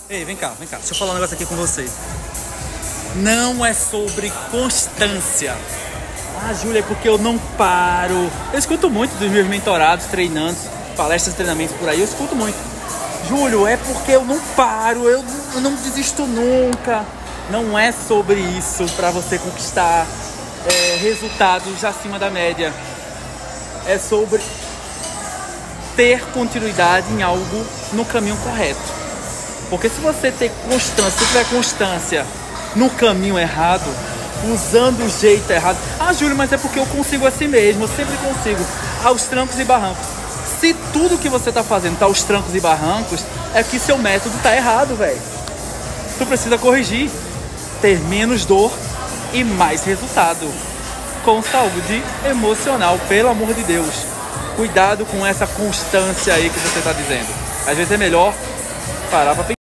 Ei, vem cá, deixa eu falar um negócio aqui com você. Não é sobre constância. Ah, Júlia, é porque eu não paro. Eu escuto muito dos meus mentorados, treinantes, palestras, treinamentos por aí, eu escuto muito. Júlio, é porque eu não paro, eu não desisto nunca. Não é sobre isso para você conquistar resultados acima da média. É sobre ter continuidade em algo no caminho correto. Porque se você ter constância, se tiver constância no caminho errado, usando o jeito errado. Ah, Júlio, mas é porque eu consigo assim mesmo, eu sempre consigo. Aos trancos e barrancos. Se tudo que você tá fazendo tá aos trancos e barrancos, é que seu método tá errado, velho. Tu precisa corrigir. Ter menos dor e mais resultado. Com saúde emocional, pelo amor de Deus. Cuidado com essa constância aí que você tá dizendo. Às vezes é melhor parar pra pensar.